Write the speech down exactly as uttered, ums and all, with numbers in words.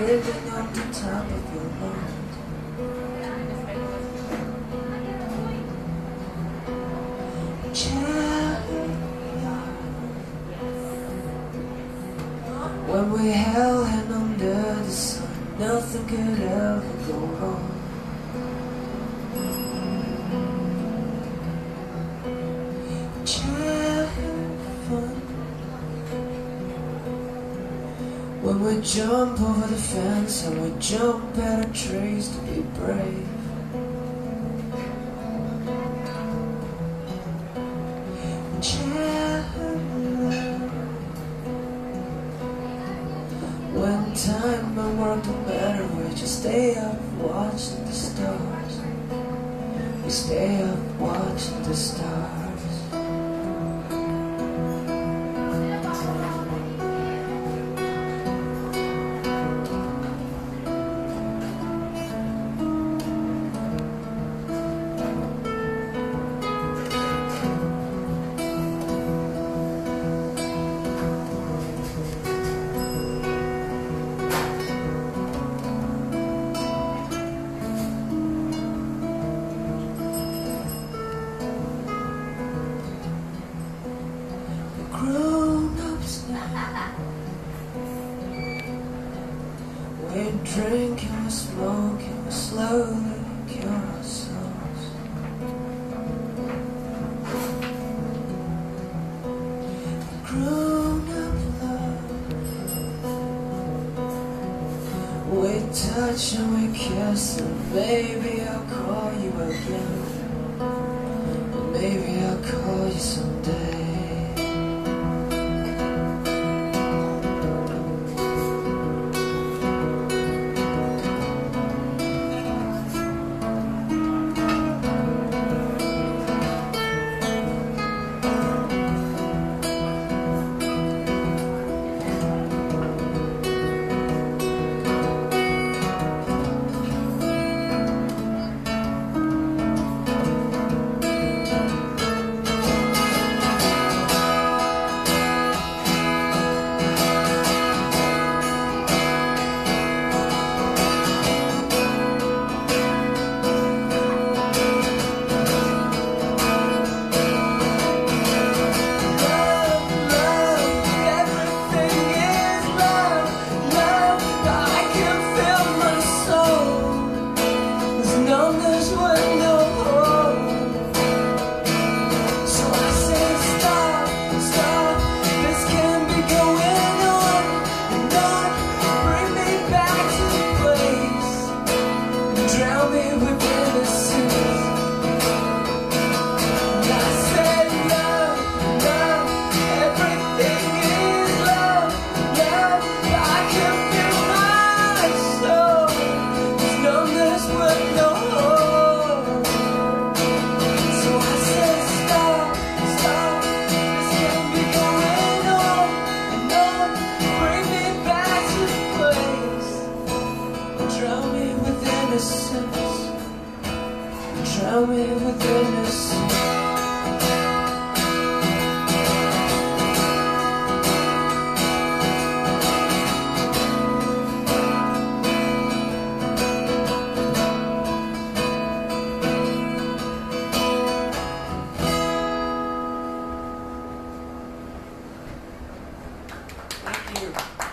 living on the top of your lungs. When we held hand under the sun, nothing could ever go wrong. Childhood fun. When we jump over the fence and we jump at our trees to be brave. When time and work don't matter, we just stay up watching the stars. We stay up watching the stars. Grown-ups now, we're drinking, we're smoking, we're slowly killing ourselves. Grown-up love, we touch and we kiss, and maybe I'll call you again, and maybe I'll call you someday. Drown me with innocence. Thank you.